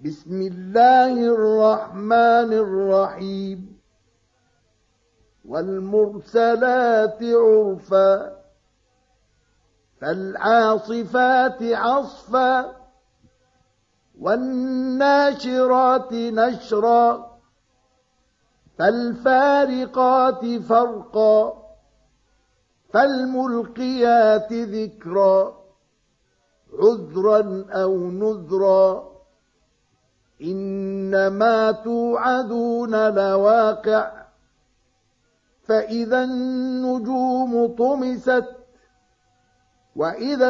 بسم الله الرحمن الرحيم والمرسلات عرفا فالعاصفات عصفا والناشرات نشرا فالفارقات فرقا فالملقيات ذكرا عذرا أو نذرا إنما توعدون لواقع فإذا النجوم طمست وإذا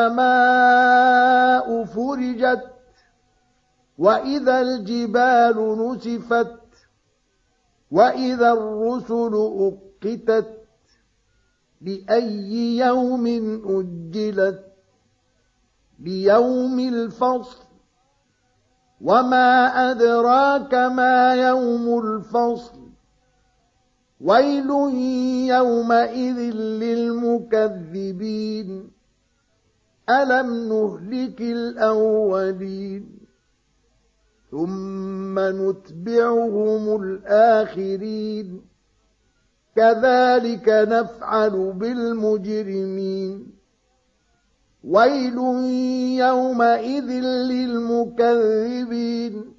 السماء فرجت وإذا الجبال نسفت وإذا الرسل أقتت لأي يوم أجلت ليوم الفصل وما أدراك ما يوم الفصل ويل يومئذ للمكذبين ألم نهلك الأولين ثم نتبعهم الآخرين كذلك نفعل بالمجرمين ويل يومئذ للمكذبين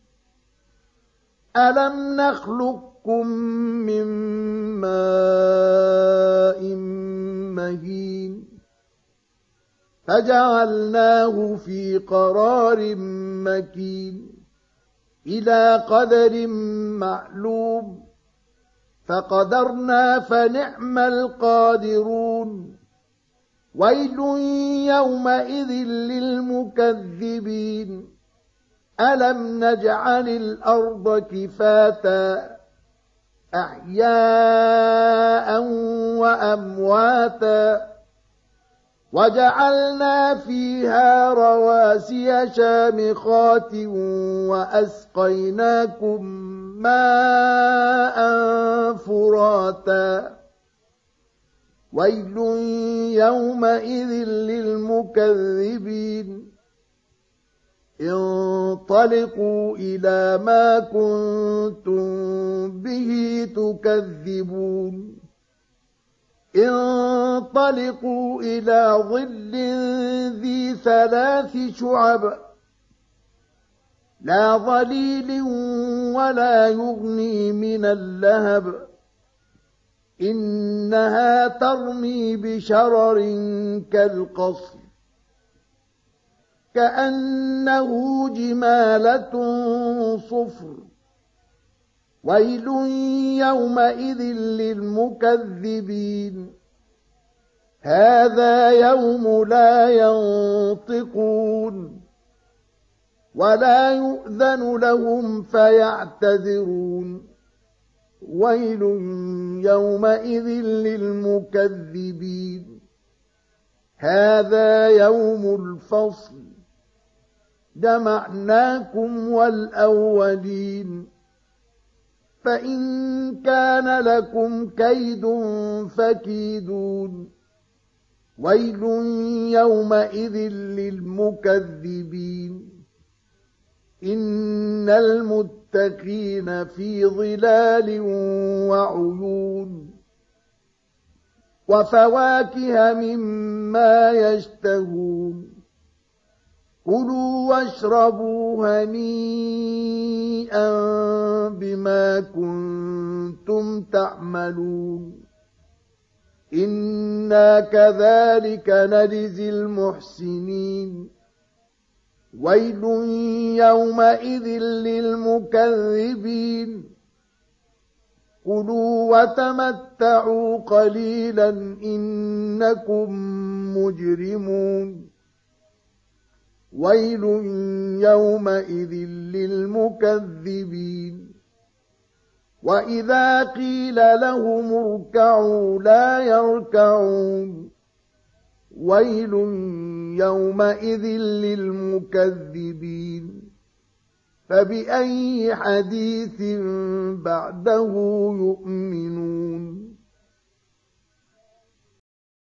ألم نخلقكم من ماء مهين فجعلناه في قرار مكين إلى قدر معلوم فقدرنا فنعم القادرون ويل يومئذ للمكذبين ألم نجعل الأرض كفاتا أحياء وأمواتا وجعلنا فيها رواسي شامخات وأسقيناكم ماء فراتا ويل يومئذ للمكذبين انطلقوا إلى ما كنتم به تكذبون انطلقوا إلى ظل ذي 3 شعب لا ظليل ولا يغني من اللهب إنها ترمي بشرر كالقصر كأنه جمالة صفر ويل يومئذ للمكذبين هذا يوم لا ينطقون ولا يؤذن لهم فيعتذرون ويل يومئذ للمكذبين هذا يوم الفصل جمعناكم والأولين فإن كان لكم كيد فكيدون ويل يومئذ للمكذبين إن المتقين في ظلال وعيون وفواكه مما يشتهون كلوا واشربوا هنيئا بما كنتم تعملون إنا كذلك نجزي المحسنين ويل يومئذ للمكذبين كلوا وتمتعوا قليلا إنكم مجرمون ويل يومئذ للمكذبين وإذا قيل لهم اركعوا لا يركعون ويل يومئذ للمكذبين فبأي حديث بعده يؤمنون